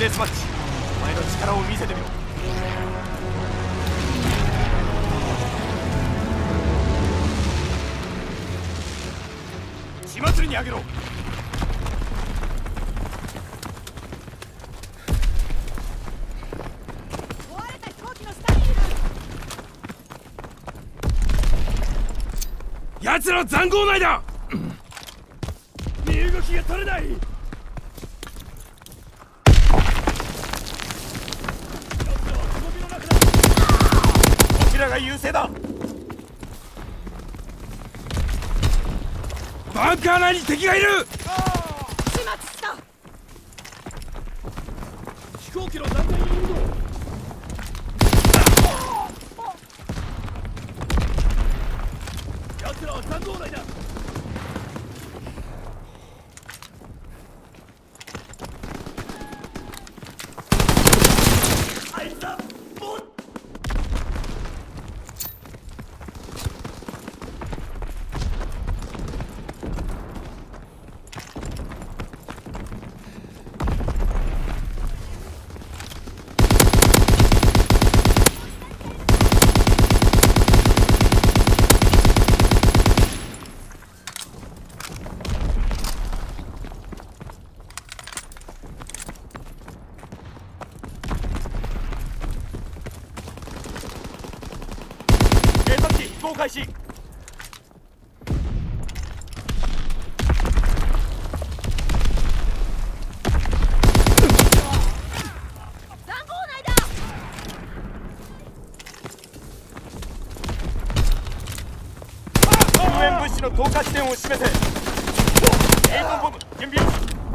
デスマッチ、お前の力を見せてみろ。血祭りにあげろ。 壊れた飛行機の下にいる。 奴ら塹壕内だ。身動きが取れない。こちらが優勢だ。バンカー内に敵がいる。 始末した。 飛行機の残骸にいるぞ。奴らは塹壕内だ。あいつだ。飛行開始。 塹壕内だ。 救援物資の投下地点を示せ。エイトンボム準備。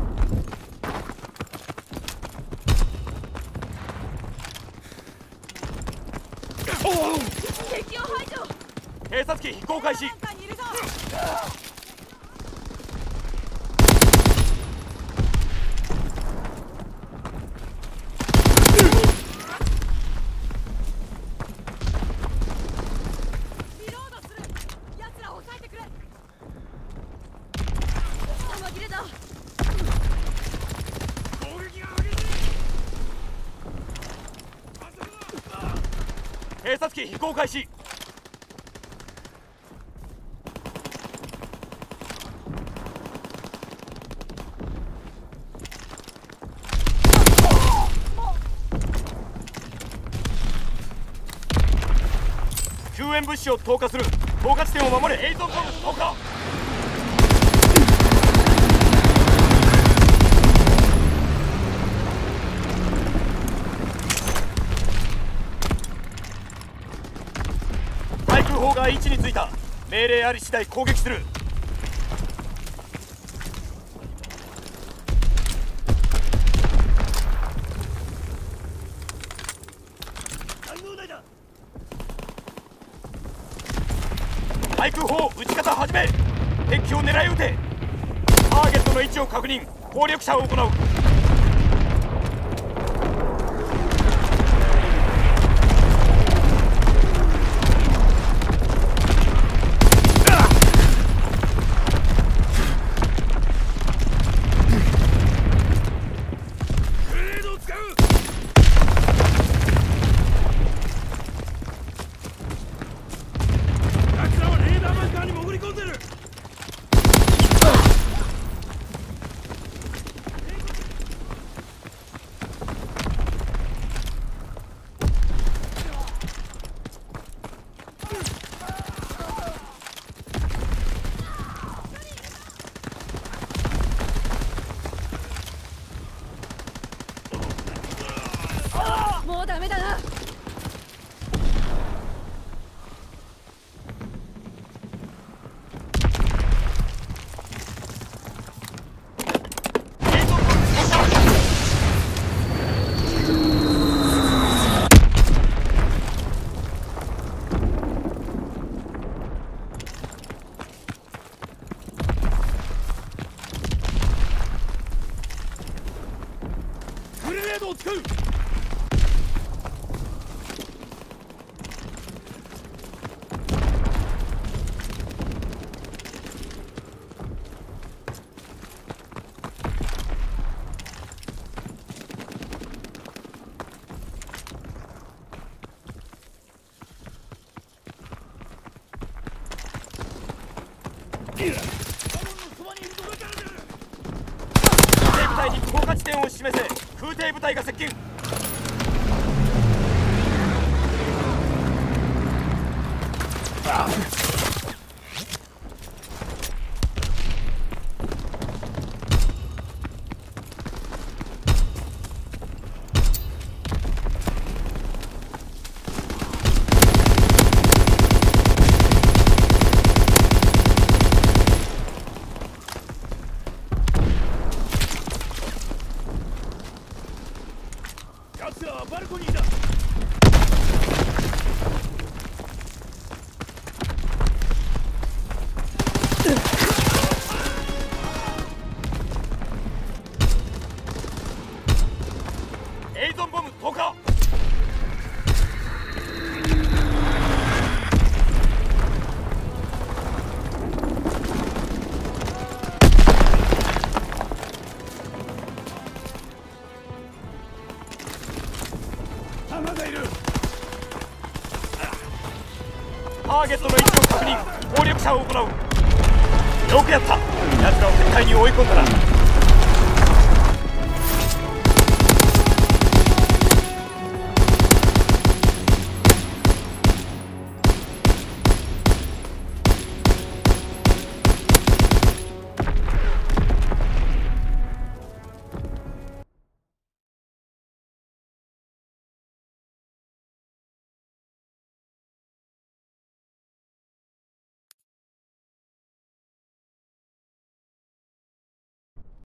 敵を排除。 偵察機飛行開始。 バンカーにいるぞ。リロードする。奴らを抑えてくれ。弾切れだ。 攻撃が激しい。偵察機飛行開始。救援物資を投下する。投下地点を守れ。エイトンボム投下。対空砲が位置についた。命令あり次第攻撃する。対空砲撃ち方始め。敵機を狙い撃て。ターゲットの位置を確認。攻略射を行う。 もうダメだな。 グレネードを使う。 空挺部隊に降下地点を示せ。空挺部隊が接近。 奴らはバルコニーだ。 エイゾンボム投下。 弾がいる。 ターゲットの位置を確認。攻略者を行う。よくやった。奴らを撤退に追い込んだな。